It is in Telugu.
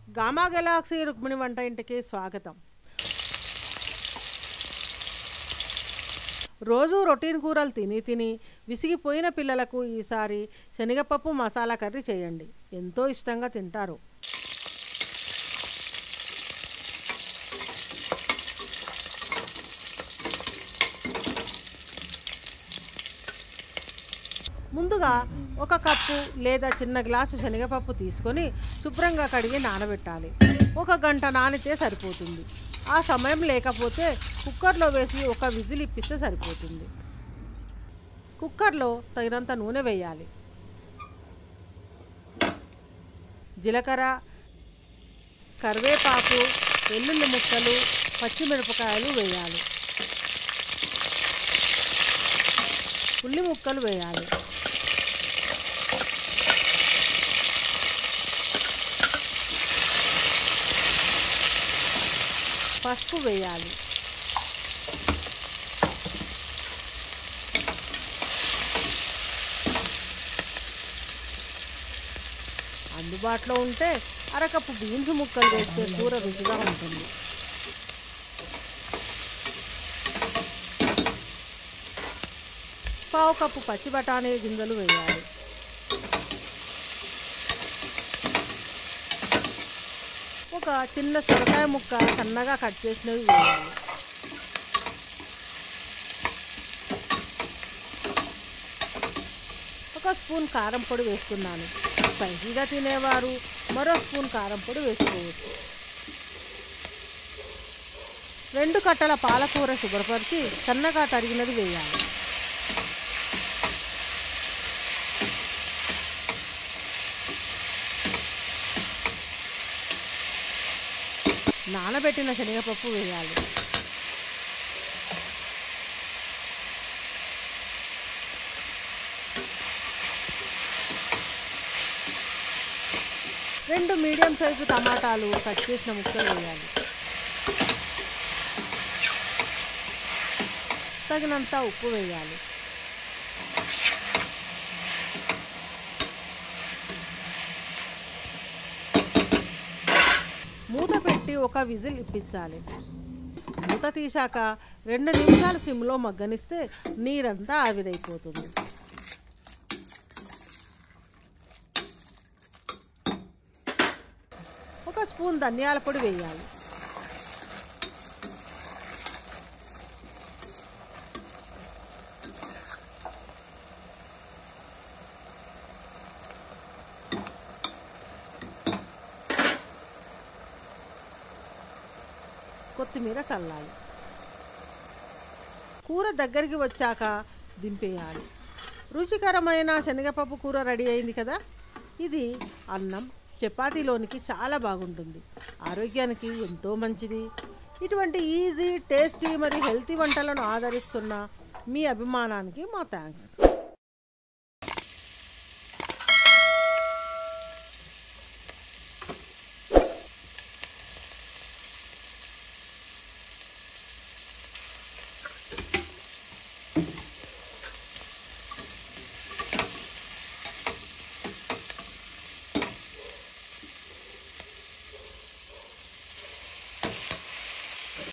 గామా గెలాక్సీ రుక్మిణి వంట ఇంటికి స్వాగతం. రోజు రొటీన్ కూరలు తిని తిని విసిగిపోయిన పిల్లలకు ఈసారి శనగపప్పు మసాలా కర్రీ చేయండి. ఎంతో ఇష్టంగా తింటారు. ముందుగా ఒక కప్పు లేదా చిన్న గ్లాసు శనగపప్పు తీసుకొని శుభ్రంగా కడిగి నానబెట్టాలి. 1 గంట నానితే సరిపోతుంది. ఆ సమయం లేకపోతే కుక్కర్లో వేసి ఒక విజిల్ ఇప్పిస్తే సరిపోతుంది. కుక్కర్లో తగినంత నూనె వేయాలి. జీలకర్ర, కరివేపాకు, వెల్లుల్లి ముక్కలు, పచ్చిమిరపకాయలు వేయాలి. ఉల్లి ముక్కలు వేయాలి. పసుపు వేయాలి. అందుబాటులో ఉంటే అరకప్పు బీన్స్ ముక్కలు వేస్తే కూర రుచిగా ఉంటుంది. పావు కప్పు పచ్చి బఠానీ గింజలు వేయాలి. ఒక చిన్న సొరకాయ ముక్క సన్నగా కట్ చేసినవి వేయాలి. ఒక స్పూన్ కారం పొడి వేస్తున్నాను. స్పైసీగా తినేవారు మరో స్పూన్ కారం పొడి వేసుకోవచ్చు. 2 కట్టల పాలకూర శుభ్రపరిచి సన్నగా తరిగినది వేయాలి. నానబెట్టిన శనగపప్పు వేయాలి. రెండు మీడియం సైజు టమాటాలు కట్ చేసిన ముక్కలు వేయాలి. తగినంత ఉప్పు వేయాలి. మూత పెట్టి ఒక విజిల్ ఇప్పించాలి. మూత తీశాక 2 నిమిషాలు సిమ్లో మగ్గనిస్తే నీరంతా ఆవిరైపోతుంది. ఒక స్పూన్ ధనియాల పొడి వేయాలి. కొత్తిమీర చల్లాలి. కూర దగ్గరికి వచ్చాక దింపేయాలి. రుచికరమైన శనగపప్పు కూర రెడీ అయింది కదా. ఇది అన్నం, చపాతీలోనికి చాలా బాగుంటుంది. ఆరోగ్యానికి ఎంతో మంచిది. ఇటువంటి ఈజీ, టేస్టీ మరియు హెల్తీ వంటలను ఆదరిస్తున్న మీ అభిమానానికి మా థ్యాంక్స్.